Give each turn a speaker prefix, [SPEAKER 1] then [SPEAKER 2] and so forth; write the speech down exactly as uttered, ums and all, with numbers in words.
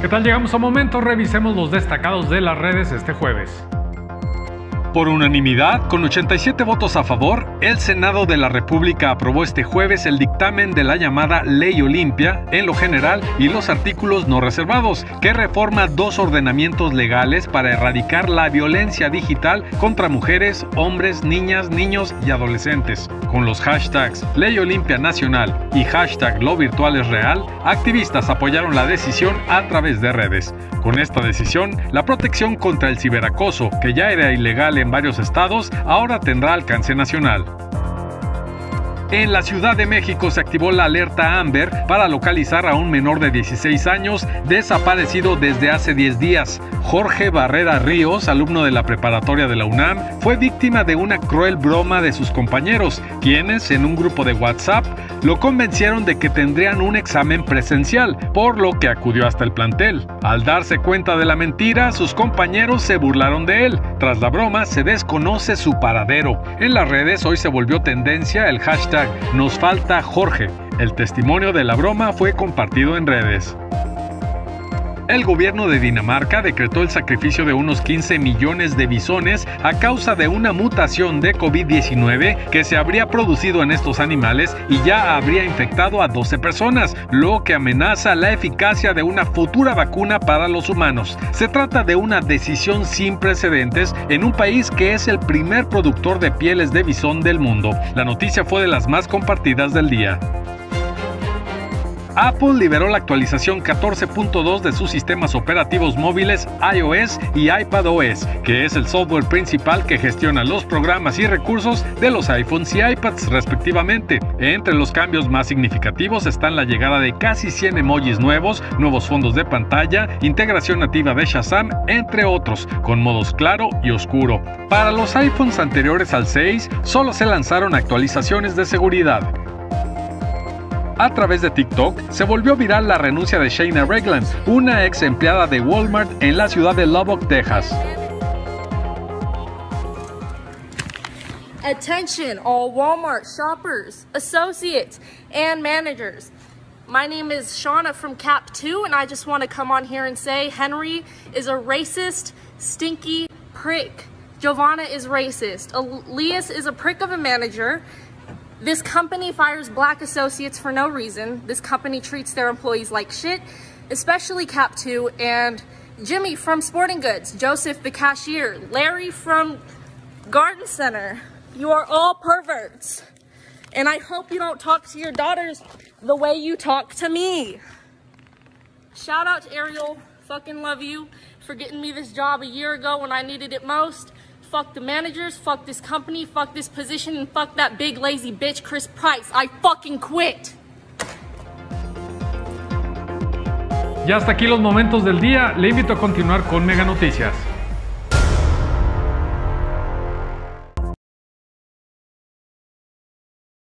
[SPEAKER 1] ¿Qué tal? Llegamos a momento, revisemos los destacados de las redes este jueves.
[SPEAKER 2] Por unanimidad, con ochenta y siete votos a favor, el Senado de la República aprobó este jueves el dictamen de la llamada Ley Olimpia en lo general y los artículos no reservados, que reforma dos ordenamientos legales para erradicar la violencia digital contra mujeres, hombres, niñas, niños y adolescentes. Con los hashtags Ley Olimpia Nacional y hashtag Lo Virtual es Real, activistas apoyaron la decisión a través de redes. Con esta decisión, la protección contra el ciberacoso, que ya era ilegal en varios estados, ahora tendrá alcance nacional. En la Ciudad de México se activó la alerta Amber para localizar a un menor de dieciséis años desaparecido desde hace diez días. Jorge Barrera Ríos, alumno de la preparatoria de la UNAM, fue víctima de una cruel broma de sus compañeros, quienes en un grupo de WhatsApp lo convencieron de que tendrían un examen presencial, por lo que acudió hasta el plantel. Al darse cuenta de la mentira, sus compañeros se burlaron de él. Tras la broma, se desconoce su paradero. En las redes hoy se volvió tendencia el hashtag Nos falta Jorge. El testimonio de la broma fue compartido en redes. El gobierno de Dinamarca decretó el sacrificio de unos quince millones de bisones a causa de una mutación de COVID diecinueve que se habría producido en estos animales y ya habría infectado a doce personas, lo que amenaza la eficacia de una futura vacuna para los humanos. Se trata de una decisión sin precedentes en un país que es el primer productor de pieles de bisón del mundo. La noticia fue de las más compartidas del día. Apple liberó la actualización catorce punto dos de sus sistemas operativos móviles iOS y iPadOS, que es el software principal que gestiona los programas y recursos de los iPhones y iPads respectivamente. Entre los cambios más significativos están la llegada de casi cien emojis nuevos, nuevos fondos de pantalla, integración nativa de Shazam, entre otros, con modos claro y oscuro. Para los iPhones anteriores al seis, solo se lanzaron actualizaciones de seguridad. A través de TikTok, se volvió viral la renuncia de Shayna Regland, una ex empleada de Walmart en la ciudad de Lubbock, Texas.
[SPEAKER 3] Attention all Walmart shoppers, associates, and managers. My name is Shauna from Cap two, and I just want to come on here and say Henry is a racist, stinky prick. Giovanna is racist. Elias is a prick of a manager. This company fires black associates for no reason. This company treats their employees like shit, especially Cap two, and Jimmy from Sporting Goods, Joseph the cashier, Larry from Garden Center. You are all perverts. And I hope you don't talk to your daughters the way you talk to me. Shout out to Ariel, fucking love you for getting me this job a year ago when I needed it most. Fuck the managers, fuck this company, fuck this position, and fuck that big lazy bitch Chris Price. I fucking quit.
[SPEAKER 1] Y hasta aquí los momentos del día. Le invito a continuar con Mega Noticias.